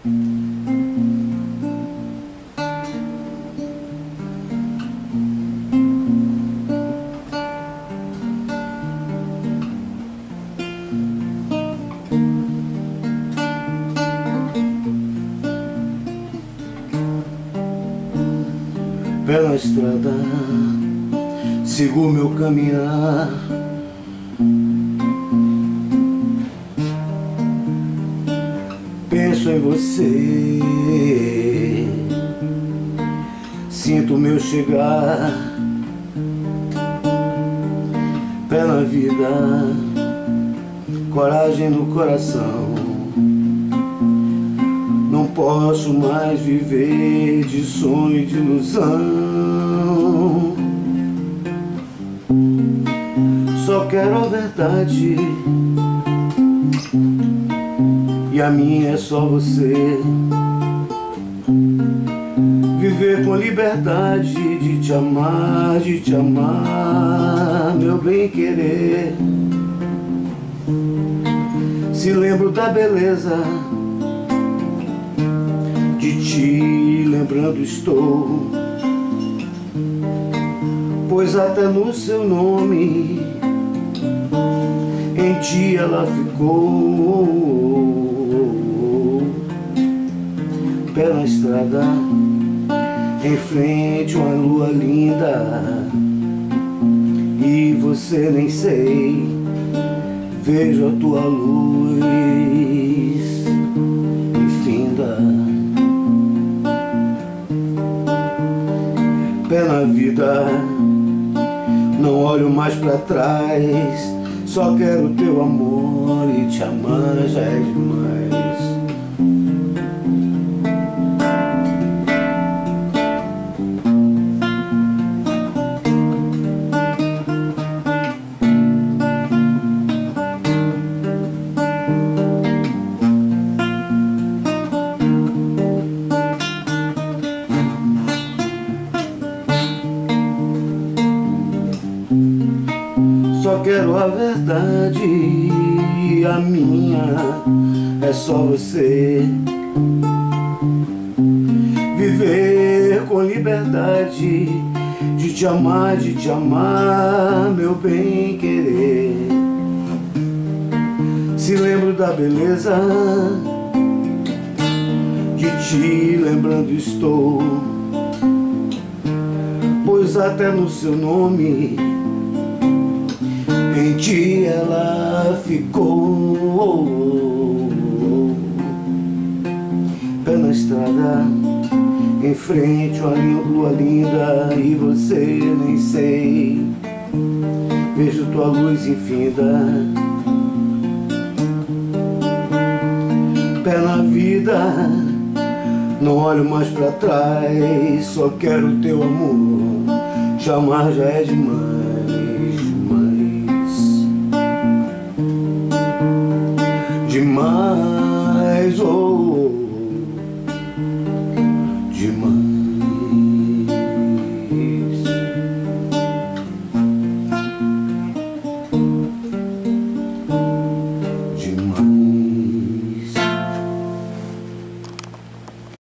Pela estrada, sigo meu caminhar. Penso em você, sinto o meu chegar. Pela vida, coragem no coração. Não posso mais viver de sonho e de ilusão. Só quero a verdade, e a minha é só você. Viver com liberdade de te amar, meu bem-querer. Se lembro da beleza, de ti lembrando estou, pois até no seu nome em ti ela ficou. Pela estrada, em frente uma lua linda, e você nem sei, vejo a tua luz infinda. Pela vida, não olho mais pra trás, só quero teu amor, e te amar já é demais. Só quero a verdade, e a minha é só você. Viver com liberdade de te amar, meu bem-querer. Se lembro da beleza, de ti lembrando estou, pois até no seu nome em ti ela ficou. Pela estrada, em frente uma lua linda, e você nem sei, vejo tua luz infinda. Pela vida, não olho mais pra trás, só quero teu amor, te amar já é demais.